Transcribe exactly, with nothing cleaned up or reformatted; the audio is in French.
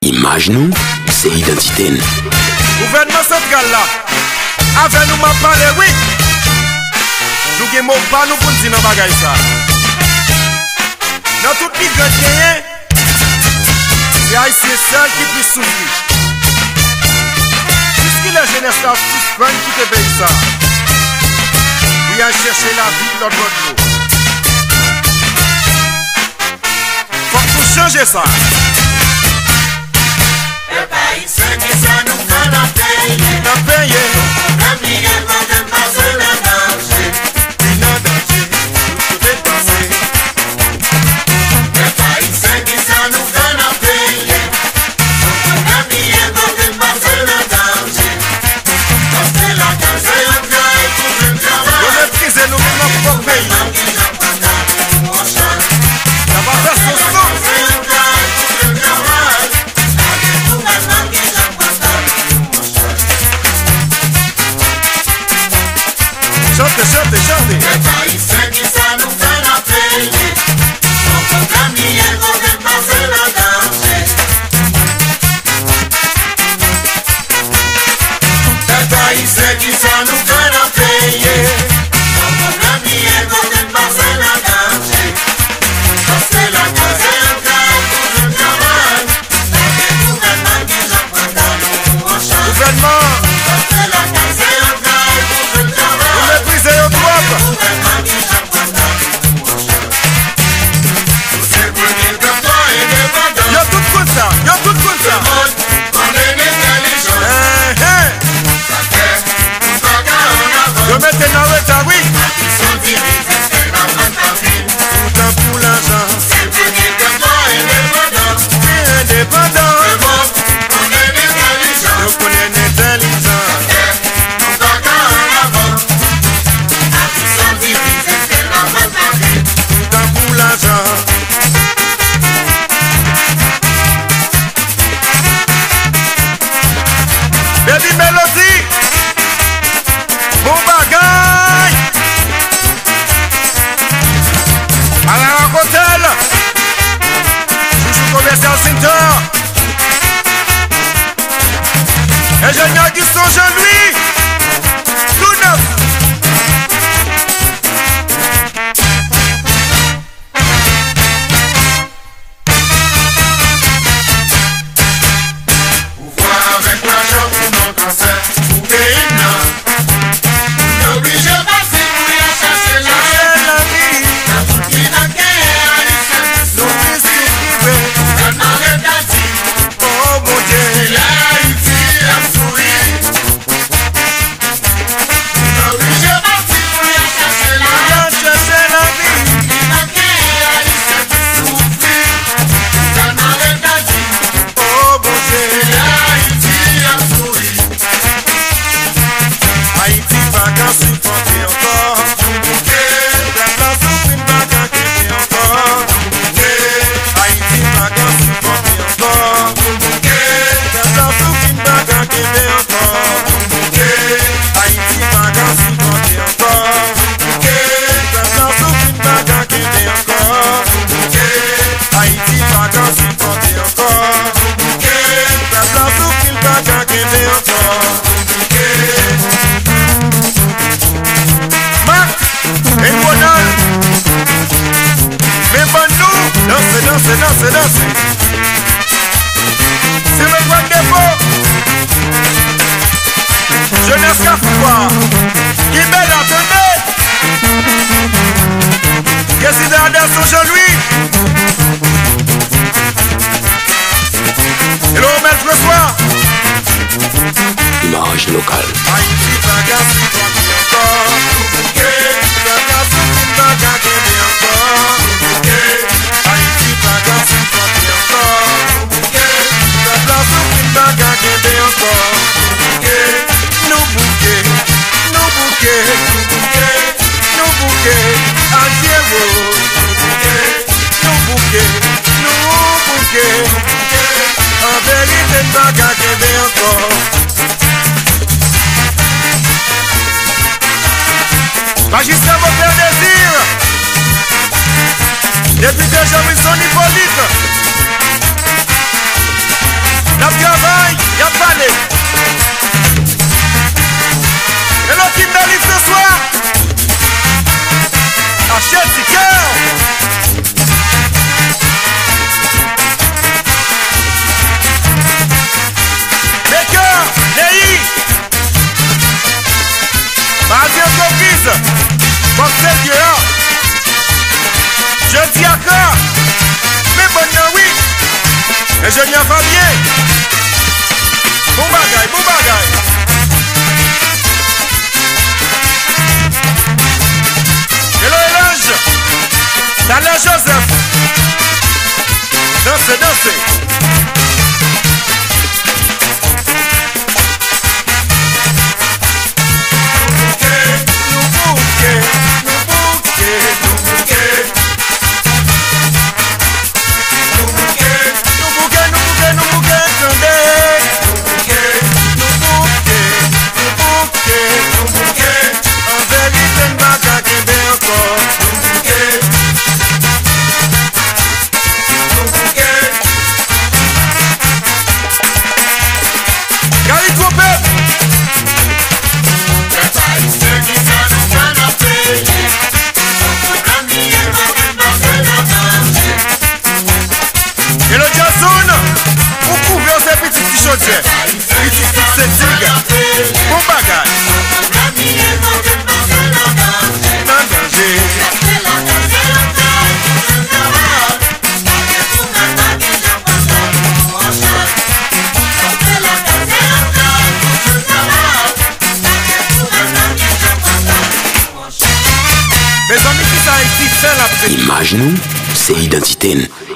Image nous, c'est identité. Gouvernement central là, avec nous m'a parlé, oui. Nous avons pas nous pour dire dans bagay ça. Dans toute migrant gagné, c'est haïtien seul qui peut souffrir. Puisque la jeunesse là suspend qui te paye ça. Oui, à chercher la vie de notre monde. Faut que nous changer ça. Le pays c'est qui ça nous fait la payer. La payer. La vie est pas de passer le danger. Une danger, nous pouvons passer. Le pays c'est qui ça nous fait la payer. La vie est pas de passer le danger. Parce que la case est un gars et tout le travail. Nous méprisons nous même dans notre pays. Ça va faire son sang. Chante, chante, chante. Le pays c'est qui ça nous fait la payer. Notre famille est pour de passer le danger. Le pays c'est qui ça nous fait la payer. Notre famille est pour de passer le danger. Parce que la case est un gars pour le travail. Le gouvernement qui j'en prend dans nous en charge. Gouvernement. Parce que la case est un gars pour le travail. Vous méprisez au droit. Yo tout comme ça, yo tout comme ça. Eh, eh. Yo mettez dans le tas, oui. Tout un pour l'argent. Indépendant. Yo connais l'intelligent. Tout un pour l'argent. Baby Melody, bon bagay. À la Rock Hotel, Chouchou Commercial Center. Ingénieur Guston Jean-Louis, tout neuf. Danser, danser, danser. C'est le grand dépôt. Jeunesse Cafoubois. Qui belle, attendez. Président Anderson Jean-Louis. Hello, Mel François. Image locale. Haïti, bagasse, encore. Bagasse, bagasse, encore. Haïti, bagasse, encore. La place où une bagasse, encore. Nous bouquets, nous bouquets, nous bouquets, adieu, nous bouquets, nous bouquets, en vérité, une bagasse, encore. Magistrat Moteur Désir, député Jean-Wilson Hippolyte, sérieux. Je dis à quoi? Mais bon, non, oui. Ingénieur Fabien. Bon bagaille, bon bagaille. Hello, Elange. Talent Joseph. Dansez, dansez. Bon bagage. Image nous, c'est identité.